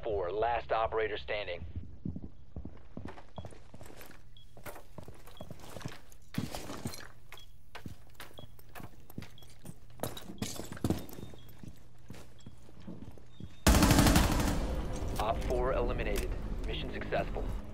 4, last operator standing. Op 4 eliminated. Mission successful.